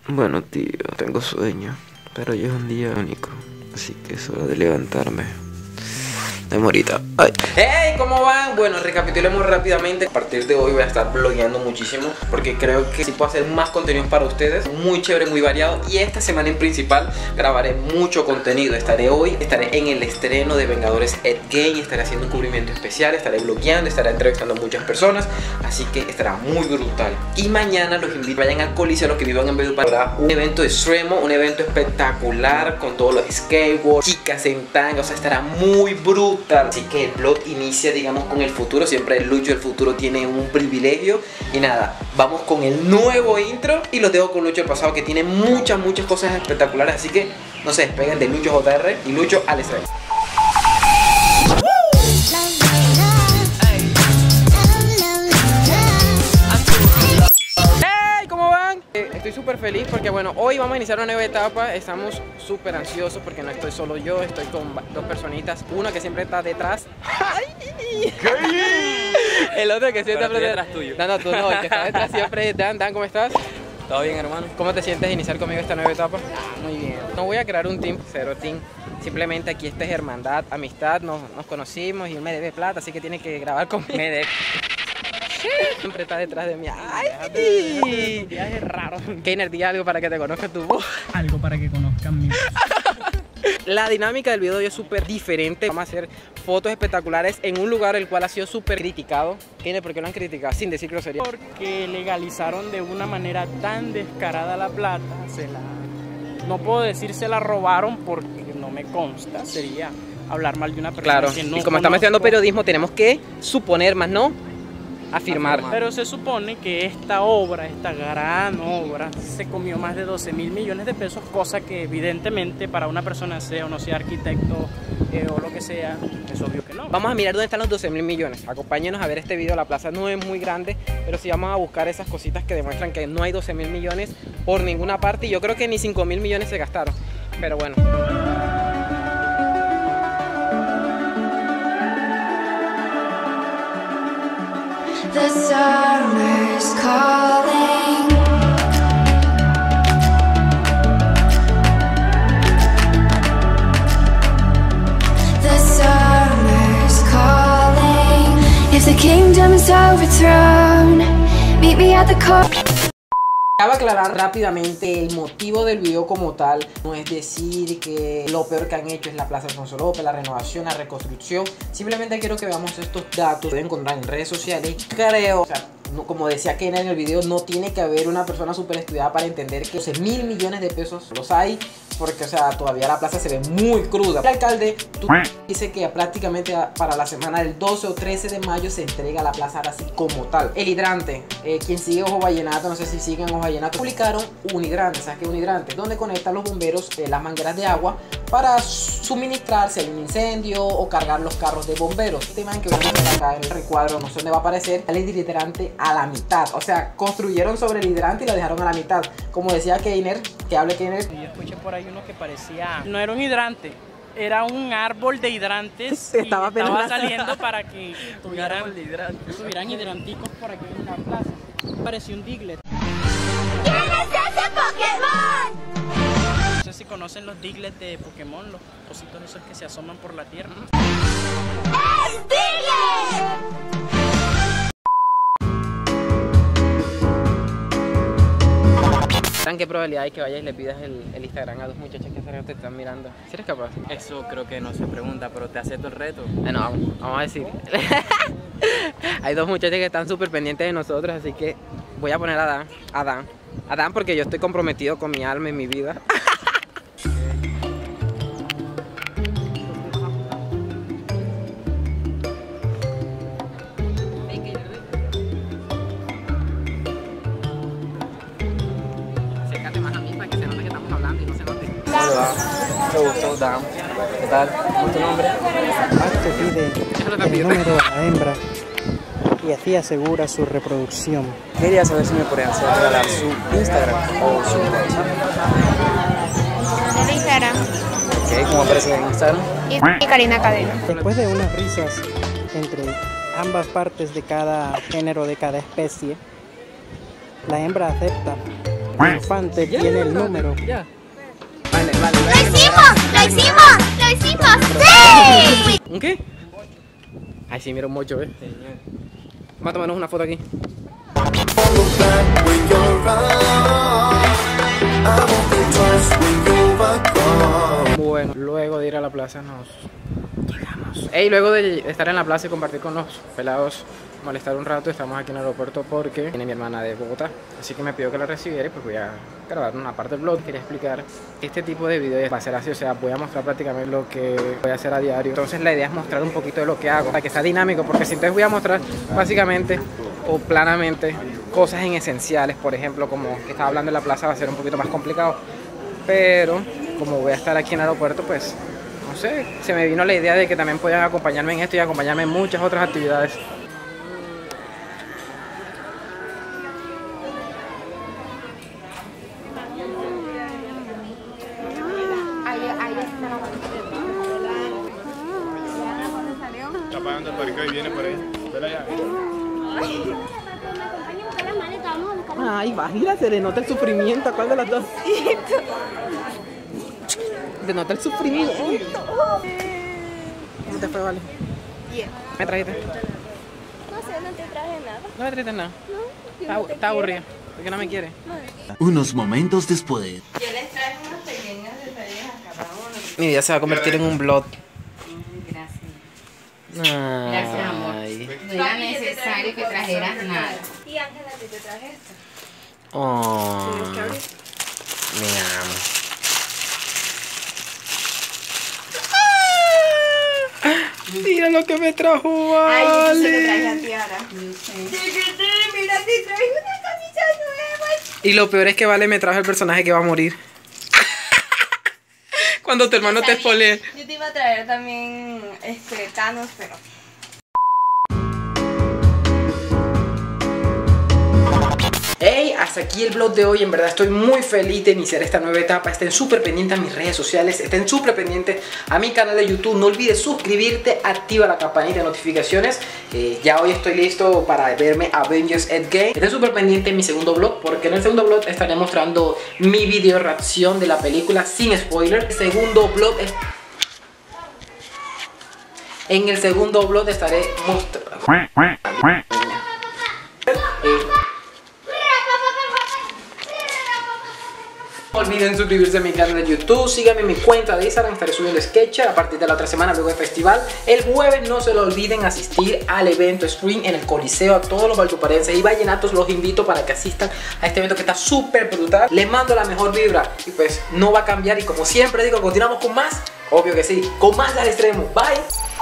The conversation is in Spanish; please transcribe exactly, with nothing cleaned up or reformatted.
Bueno, tío, tengo sueño, pero hoy es un día único, así que es hora de levantarme. De morita. Ay. ¡Hey! ¿Cómo van? Bueno, recapitulemos rápidamente. A partir de hoy voy a estar blogueando muchísimo, porque creo que sí puedo hacer más contenidos para ustedes. Muy chévere, muy variado. Y esta semana en principal grabaré mucho contenido. Estaré hoy, estaré en el estreno de Vengadores Endgame. Estaré haciendo un cubrimiento especial, estaré blogueando, estaré entrevistando a muchas personas. Así que estará muy brutal. Y mañana los invito, vayan al Coliseo, los que vivan en Valledupar. Habrá un evento extremo, un evento espectacular con todos los skateboards, chicas en tanga. O sea, estará muy brutal. Así que el vlog inicia, digamos, con el futuro. Siempre el Lucho del futuro tiene un privilegio. Y nada, vamos con el nuevo intro. Y los dejo con Lucho del pasado, que tiene muchas, muchas cosas espectaculares. Así que no se despeguen de Lucho J R y Lucho al estreno. Estoy súper feliz porque bueno, hoy vamos a iniciar una nueva etapa. Estamos súper ansiosos porque no estoy solo yo, estoy con dos personitas. Uno que siempre está detrás. El otro que siempre está detrás tuyo. No, no, tú no, el que está detrás siempre es Dan. Dan, ¿cómo estás? Todo bien, hermano. ¿Cómo te sientes de iniciar conmigo esta nueva etapa? Ah, muy bien. No voy a crear un team, cero team. Simplemente aquí esta es hermandad, amistad, nos, nos conocimos y él me debe plata, así que tiene que grabar conmigo. Me debe... Siempre está detrás de mí. ¡Ay! Viaje raro. Keiner, di algo para que te conozca tu voz. Algo para que conozcan mi voz. La dinámica del video de hoy es súper diferente. Vamos a hacer fotos espectaculares en un lugar el cual ha sido súper criticado. Keiner, ¿por qué lo han criticado? Sin decir grosería. Porque legalizaron de una manera tan descarada la plata. Se la... No puedo decir se la robaron porque no me consta. Sería hablar mal de una persona. Claro, que no y como estamos estudiando conozco. periodismo, tenemos que suponer más, ¿no? Afirmar. Pero se supone que esta obra, esta gran obra, se comió más de doce mil millones de pesos, cosa que evidentemente para una persona, sea o no sea arquitecto eh, o lo que sea, es obvio que no. Vamos a mirar dónde están los doce mil millones. Acompáñenos a ver este video. La plaza no es muy grande, pero sí vamos a buscar esas cositas que demuestran que no hay doce mil millones por ninguna parte. Y yo creo que ni cinco mil millones se gastaron. Pero bueno. The summer's calling. The summer's calling. If the kingdom is overthrown, meet me at the core. Cabe aclarar rápidamente el motivo del video como tal. No es decir que lo peor que han hecho es la Plaza Alfonso López, la renovación, la reconstrucción. Simplemente quiero que veamos estos datos. Pueden encontrar en redes sociales. Creo, o sea, no, como decía Keiner en el video, no tiene que haber una persona súper estudiada para entender que doce mil millones de pesos los hay. Porque, o sea, todavía la plaza se ve muy cruda. El alcalde tú, dice que prácticamente para la semana del doce o trece de mayo se entrega la plaza ahora así como tal. El hidrante, eh, quien sigue Ojo Vallenato, no sé si siguen Ojo Vallenato, publicaron un hidrante, ¿sabes qué es un hidrante? Donde conectan los bomberos eh, las mangueras de agua para suministrar si hay un incendio o cargar los carros de bomberos. Este man que vemos acá en el recuadro, no sé dónde va a aparecer, el hidrante a la mitad. O sea, construyeron sobre el hidrante y lo dejaron a la mitad. Como decía Keiner, que hable Keiner. Yo escuché por ahí uno que parecía, no era un hidrante, era un árbol de hidrantes. Estaba, y estaba saliendo para que tuvieran, de hidrantes. tuvieran hidranticos por aquí en la plaza. Parecía un Diglett. ¿Quién es ese Pokémon? No sé si conocen los Diglett de Pokémon, los cositos esos que se asoman por la tierra. ¡Es Diglett! ¿Qué probabilidad hay que vayas y le pidas el, el Instagram a dos muchachas que te están mirando? ¿Si eres capaz? Eso creo que no se pregunta, pero te acepto el reto. Bueno, vamos, vamos a decir. Hay dos muchachas que están súper pendientes de nosotros, así que voy a poner a Dan, a Dan, a Dan porque yo estoy comprometido con mi alma y mi vida. Hola, mucho gusto, Dan. ¿Qué tal? ¿Cómo es tu nombre? Te pide el número de la hembra y así asegura su reproducción. Quería saber si me podrían hacer regalar su Instagram o su WhatsApp. El Instagram. Ok, ¿cómo aparece en Instagram? Y Karina Cadena. Después de unas risas entre ambas partes de cada género, de cada especie, la hembra acepta Infante tiene el número. Ya. Vale, vale, vale. ¡Lo hicimos! ¡Lo hicimos! ¡Lo hicimos! ¡Sí! ¿Un qué? Ay, sí, mira un mocho, ¿eh? Vamos a tomarnos una foto aquí. Bueno, luego de ir a la plaza nos llegamos. Ey, luego de estar en la plaza y compartir con los pelados, molestar un rato, estamos aquí en el aeropuerto porque viene mi hermana de Bogotá. Así que me pidió que la recibiera y pues voy a grabar una parte del vlog. Quería explicar que este tipo de videos va a ser así, o sea, voy a mostrar prácticamente lo que voy a hacer a diario. Entonces la idea es mostrar un poquito de lo que hago, para que sea dinámico, porque si entonces voy a mostrar básicamente o planamente cosas en esenciales, por ejemplo, como que estaba hablando en la plaza, va a ser un poquito más complicado. Pero como voy a estar aquí en el aeropuerto, pues no sé, se me vino la idea de que también puedan acompañarme en esto y acompañarme en muchas otras actividades. Está pagando el perico y viene por ahí. Vela ya. Ay, vaya, se le nota el sufrimiento. ¿Cuál de las dos? Se nota el sufrimiento. ¿Cómo te fue, Vale? Bien. ¿Me trajiste? No sé, no te traje nada. No me trajiste nada. No, Está, está aburrida. ¿Por qué no me quiere? Unos momentos después. Yo les traje unos pequeños detalles a cada uno. Mi vida se va a convertir en un vlog. Gracias. Ay. Gracias, amor. No era necesario que trajeras nada. Y Ángela, ¿te te traje esto? Oh. ¿Tienes que abrir? Mi amo. Mira lo que me trajo, Ay, yo Vale. se lo traje a Tiara. Mira, te traje una camisa nueva. Y lo peor es que Vale me trajo el personaje que va a morir. Cuando tu hermano te spoilee. Yo te iba a traer también este Thanos, pero... Hey, hasta aquí el vlog de hoy. En verdad estoy muy feliz de iniciar esta nueva etapa. Estén súper pendientes a mis redes sociales, estén súper pendientes a mi canal de YouTube. No olvides suscribirte, activa la campanita de notificaciones. eh, Ya hoy estoy listo para verme Avengers Endgame. Estén súper pendientes en mi segundo vlog, porque en el segundo vlog estaré mostrando mi video reacción de la película sin spoiler. El segundo vlog es... En el segundo vlog estaré mostrando... No olviden suscribirse a mi canal de YouTube, síganme en mi cuenta de Instagram, estaré subiendo sketches a partir de la otra semana luego del festival. El jueves no se lo olviden asistir al evento stream en el Coliseo. A todos los valtuparenses y vallenatos los invito para que asistan a este evento que está súper brutal. Les mando la mejor vibra y pues no va a cambiar, y como siempre digo, continuamos con más, obvio que sí, con más al extremo. Bye.